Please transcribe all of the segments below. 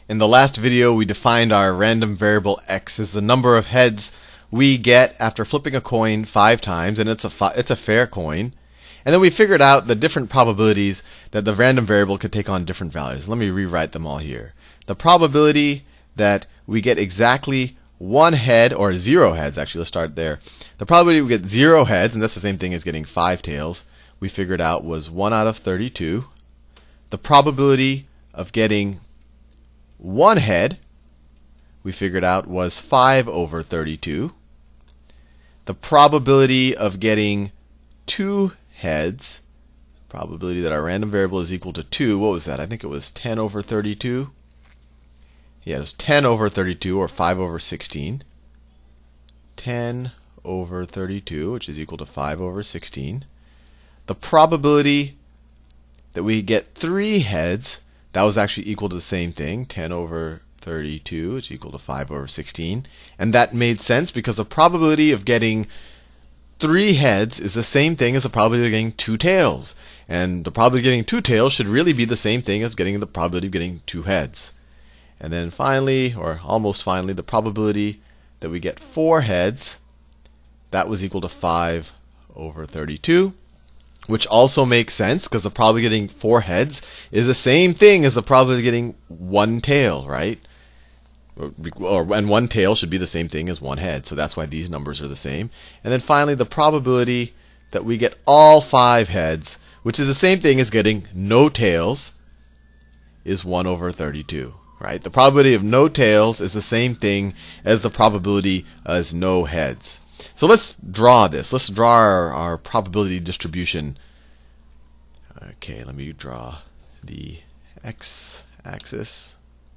In the last video, we defined our random variable x as the number of heads we get after flipping a coin 5 times, and it's a fair coin. And then we figured out the different probabilities that the random variable could take on different values. Let me rewrite them all here. The probability that we get exactly 1 head, or 0 heads, actually, let's start there. The probability we get 0 heads, and that's the same thing as getting 5 tails, we figured out was 1 out of 32. The probability of getting 1 head, we figured out, was 5 over 32. The probability of getting 2 heads, probability that our random variable is equal to 2, what was that? I think it was 10 over 32. Yeah, it was 10 over 32, or 5 over 16. 10 over 32, which is equal to 5 over 16. The probability that we get 3 heads, that was actually equal to the same thing, 10 over 32 is equal to 5 over 16. And that made sense because the probability of getting 3 heads is the same thing as the probability of getting 2 tails. And the probability of getting 2 tails should really be the same thing as getting the probability of getting 2 heads. And then finally, or almost finally, the probability that we get 4 heads, that was equal to 5 over 32. Which also makes sense because the probability of getting 4 heads is the same thing as the probability of getting 1 tail, right? And 1 tail should be the same thing as 1 head, so that's why these numbers are the same. And then finally, the probability that we get all 5 heads, which is the same thing as getting no tails, is 1 over 32, right? The probability of no tails is the same thing as the probability as no heads. So let's draw this. Let's draw our probability distribution. Okay, let me draw the x-axis.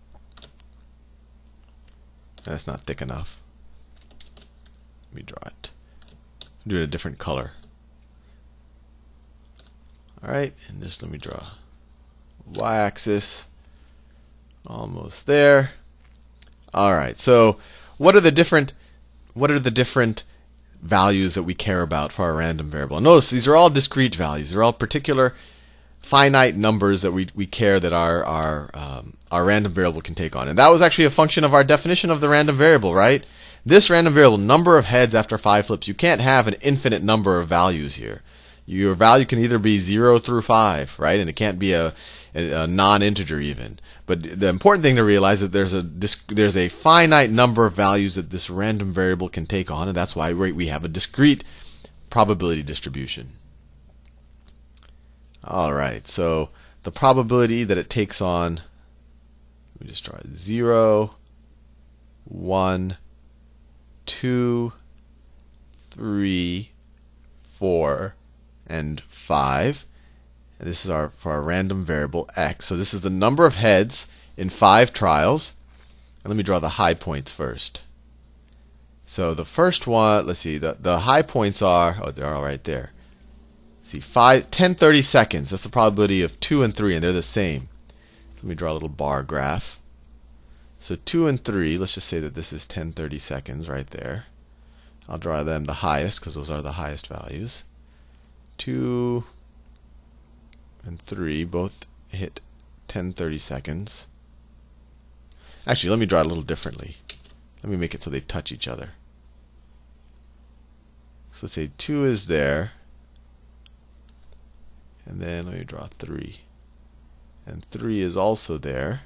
That's not thick enough. Let me draw it. Do it a different color. Alright, and just let me draw y-axis. Almost there. Alright, so what are the different values that we care about for our random variable? And notice these are all discrete values. They're all particular finite numbers that we care that our random variable can take on. And that was actually a function of our definition of the random variable, right? This random variable, number of heads after 5 flips, you can't have an infinite number of values here. Your value can either be 0 through 5, right? And it can't be a non-integer even. But the important thing to realize is that there's a finite number of values that this random variable can take on, and that's why we have a discrete probability distribution. Alright, so the probability that it takes on, let me just draw 0, 1, 2, 3, 4, and 5. And this is for our random variable x. So this is the number of heads in 5 trials. And let me draw the high points first. So the first one, let's see, the high points are, oh, they're all right there. See, 10 30 seconds. That's the probability of 2 and 3, and they're the same. Let me draw a little bar graph. So 2 and 3, let's just say that this is 10 30 seconds right there. I'll draw them the highest because those are the highest values. 2 and 3 both hit 10 30 seconds. Actually, let me draw it a little differently. Let me make it so they touch each other. So let's say 2 is there, and then let me draw 3. And 3 is also there.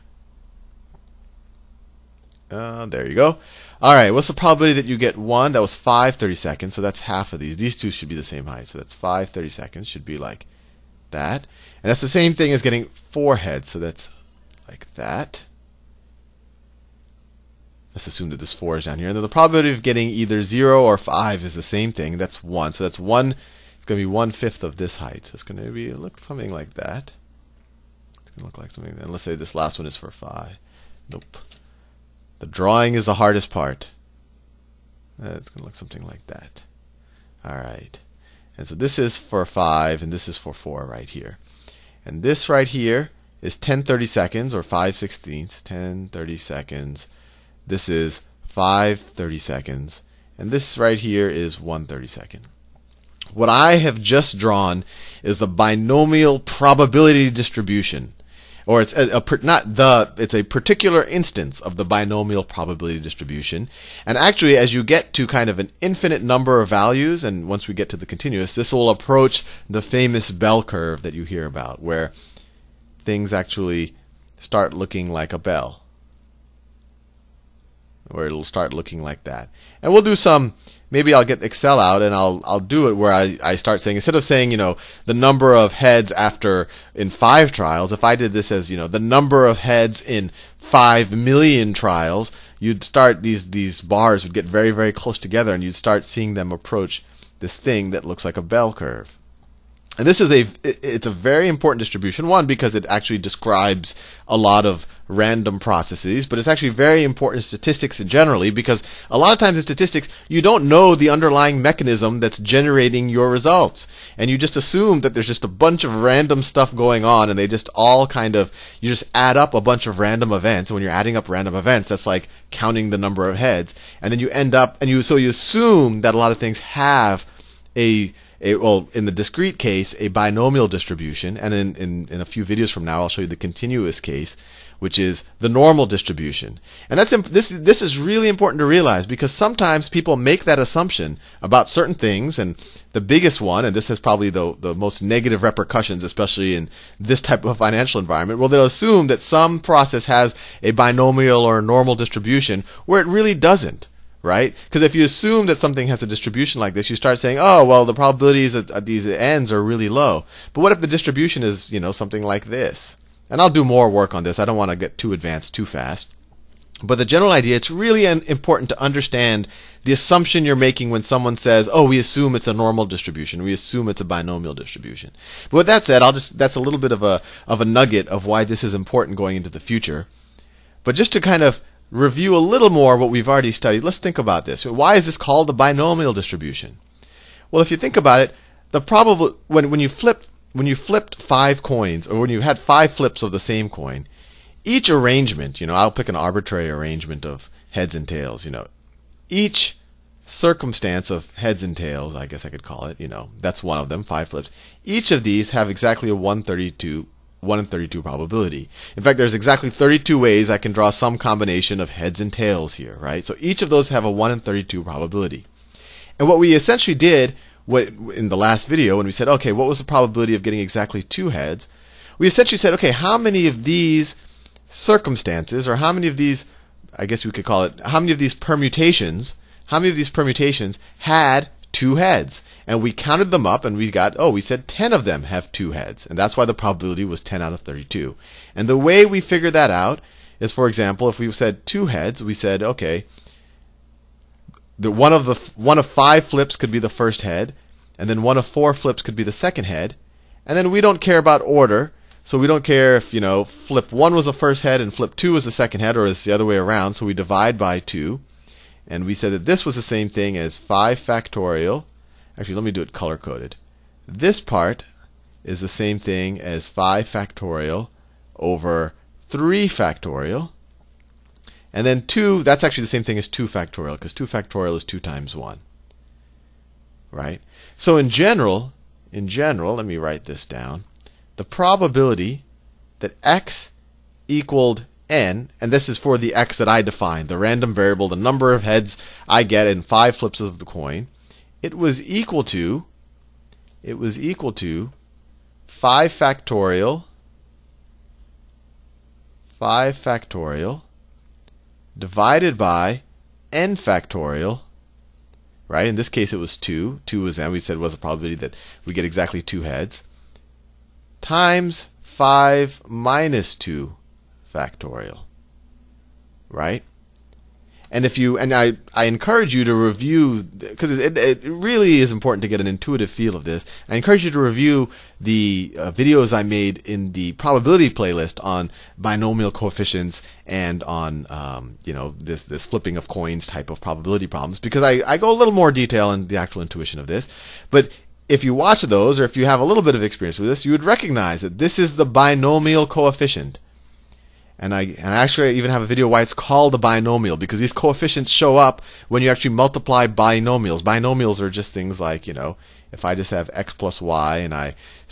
There you go. Alright, what's the probability that you get 1? That was 5 30 seconds, so that's half of these. These two should be the same height, so that's 5 30 seconds, should be like that. And that's the same thing as getting 4 heads, so that's like that. Let's assume that this 4 is down here. And then the probability of getting either 0 or 5 is the same thing. That's 1. So that's 1. It's going to be 1/5 of this height. So it's going to look something like that. It's going to look like something. And let's say this last one is for 5. Nope. The drawing is the hardest part. It's going to look something like that. Alright. And so this is for 5, and this is for 4 right here. And this right here is 10 30 seconds, or 5/16. 10 30 seconds. This is 5 30 seconds. And this right here is 1 30-second. What I have just drawn is a binomial probability distribution. or it's it's a particular instance of the binomial probability distribution. And actually, as you get to kind of an infinite number of values, and once we get to the continuous, this will approach the famous bell curve that you hear about, where things actually start looking like a bell, where it'll start looking like that. And we'll do some, maybe I'll get Excel out and I'll do it where I start saying, instead of saying, the number of heads in 5 trials, if I did this as, the number of heads in 5 million trials, you'd start, these bars would get very, very close together, and you'd start seeing them approach this thing that looks like a bell curve. And this is it's a very important distribution, one, because it actually describes a lot of random processes, but it's actually very important in statistics generally, because a lot of times in statistics you don't know the underlying mechanism that's generating your results, and you just assume that there's just a bunch of random stuff going on, and they just all you just add up a bunch of random events. And when you're adding up random events, that's like counting the number of heads, and then you end up, so you assume that a lot of things have well, in the discrete case, a binomial distribution, and in a few videos from now, I'll show you the continuous case, which is the normal distribution. And this is really important to realize, because sometimes people make that assumption about certain things, and the biggest one, and this has probably the most negative repercussions, especially in this type of financial environment, well, they'll assume that some process has a binomial or a normal distribution where it really doesn't. Right? Because if you assume that something has a distribution like this, you start saying, oh, well, the probabilities at these ends are really low. But what if the distribution is, something like this? And I'll do more work on this. I don't want to get too advanced too fast. But the general idea, it's really important to understand the assumption you're making when someone says, oh, we assume it's a normal distribution, we assume it's a binomial distribution. But with that said, that's a little bit of a nugget of why this is important going into the future. But just to kind of review a little more what we've already studied, let's think about this. Why is this called the binomial distribution? Well, if you think about it, when you flipped 5 coins, or when you had 5 flips of the same coin, each arrangement, I'll pick an arbitrary arrangement of heads and tails, each circumstance of heads and tails, I guess I could call it, that's one of them, 5 flips. Each of these have exactly a 1 in 32 probability. In fact, there's exactly 32 ways I can draw some combination of heads and tails here, right? So each of those have a 1 in 32 probability. And what we essentially did in the last video, when we said, okay, what was the probability of getting exactly 2 heads? We essentially said, okay, how many of these circumstances, or how many of these, I guess we could call it, how many of these permutations had 2 heads? And we counted them up, and we said 10 of them have 2 heads. And that's why the probability was 10 out of 32. And the way we figured that out is, for example, if we said 2 heads, we said, okay, one of 5 flips could be the first head, and then one of 4 flips could be the second head. And then we don't care about order, so we don't care if, flip 1 was the first head and flip 2 was the second head, or it's the other way around, so we divide by 2. And we said that this was the same thing as 5 factorial. Actually, let me do it color-coded. This part is the same thing as 5 factorial over 3 factorial. And then 2, that's actually the same thing as 2 factorial, because 2 factorial is 2 times 1. Right? So in general, let me write this down. The probability that x equaled n, and this is for the x that I defined, the random variable, the number of heads I get in 5 flips of the coin, it was equal to 5 factorial divided by n factorial, right? In this case it was 2. 2 was n. We said was the probability that we get exactly 2 heads, times 5 minus 2 factorial, right? And I encourage you to review, because it really is important to get an intuitive feel of this. I encourage you to review the videos I made in the probability playlist on binomial coefficients and on this flipping of coins type of probability problems, because I go a little more detail in the actual intuition of this. But if you watch those, or if you have a little bit of experience with this, you would recognize that this is the binomial coefficient. And I actually even have a video why it's called the binomial, because these coefficients show up when you actually multiply binomials. Binomials are just things like, if I just have x plus y and I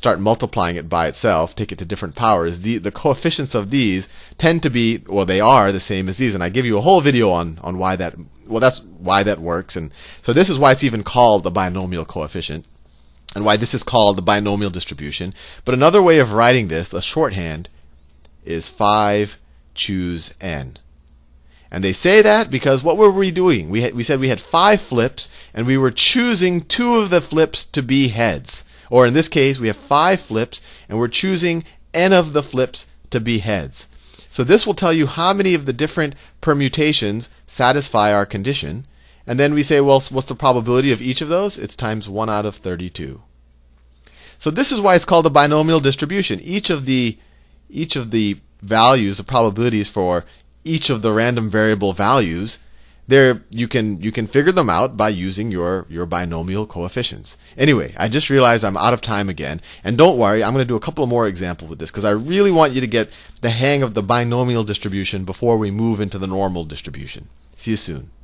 start multiplying it by itself, take it to different powers, the coefficients of these tend to be, well, they are the same as these. And I give you a whole video on why that, well, that's why that works. And so this is why it's even called the binomial coefficient, and why this is called the binomial distribution. But another way of writing this, a shorthand, is 5 choose n. And they say that because what were we doing? We said we had 5 flips, and we were choosing 2 of the flips to be heads. Or in this case, we have 5 flips, and we're choosing n of the flips to be heads. So this will tell you how many of the different permutations satisfy our condition. And then we say, well, what's the probability of each of those? It's times 1 out of 32. So this is why it's called the binomial distribution. Each of the values, the probabilities for each of the random variable values, there you can figure them out by using your binomial coefficients. Anyway, I just realized I'm out of time again, and don't worry, I'm going to do a couple more examples with this because I really want you to get the hang of the binomial distribution before we move into the normal distribution. See you soon.